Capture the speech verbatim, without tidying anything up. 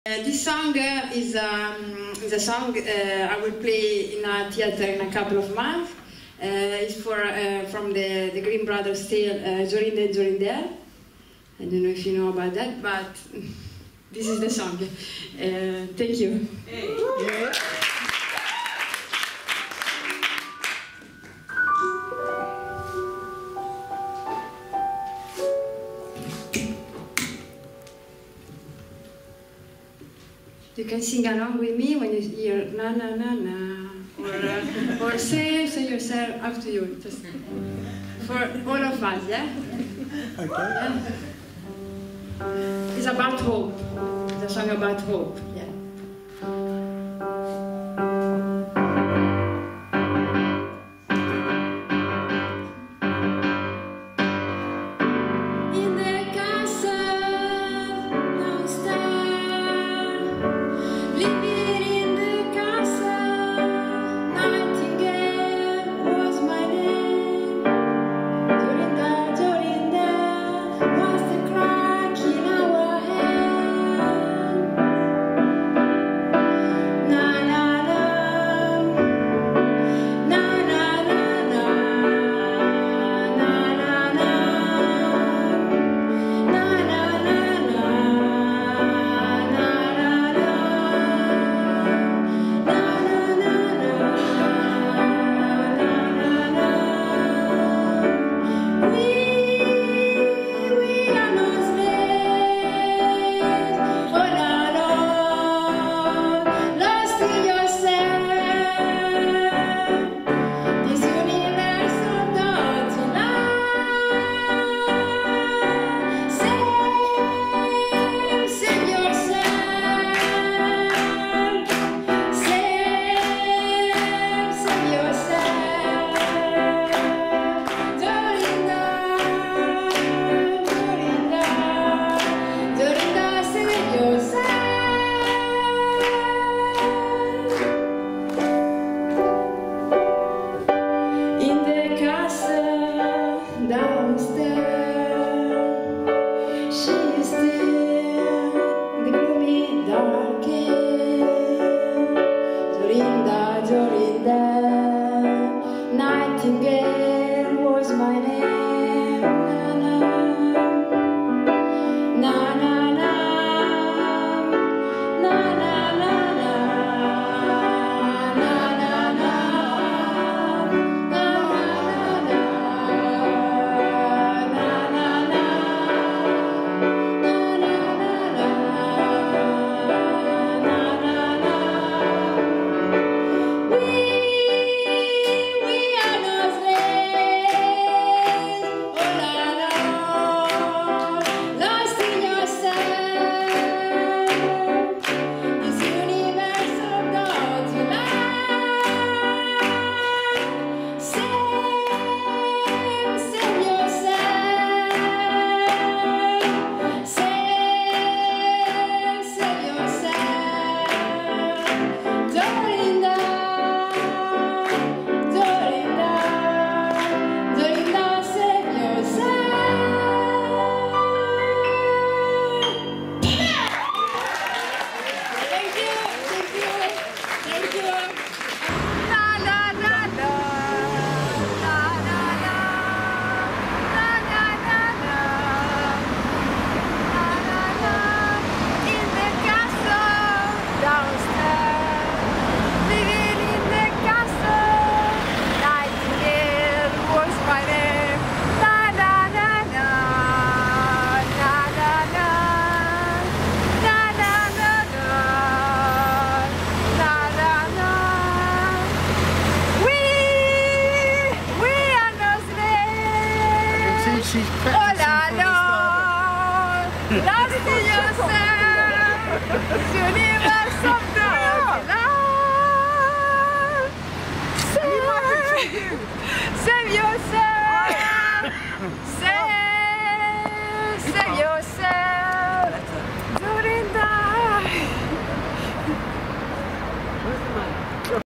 Uh, this song uh, is, um, is a song uh, I will play in a theater in a couple of months. Uh, it's for, uh, from the, the Grimm brothers' tale, uh, Jorinda and Jorindell. I don't know if you know about that, but this is the song. Uh, thank you. Hey. Yeah. You can sing along with me when you hear na na na na, or, uh, or say, say yourself, up to you. Just for all of us, yeah? Okay. Yeah? It's about hope. It's a song about hope, yeah. Nightingale was my name. Na na na, na na na, na na na, na na Oh la la, lost in yourself, this universe of love. Say